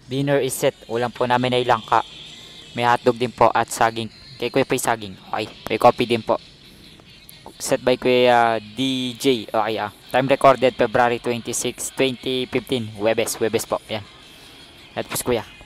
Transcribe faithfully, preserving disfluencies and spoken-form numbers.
Dinner is set. Ulam po namin ay langka. May hotdog din po at saging. Kay Kuya pa saging. Okay. May coffee din po. Set by Kuya D J. Okay ah. Time recorded February twenty-sixth, twenty fifteen. Webes. Webes po. Yan. At po Kuya.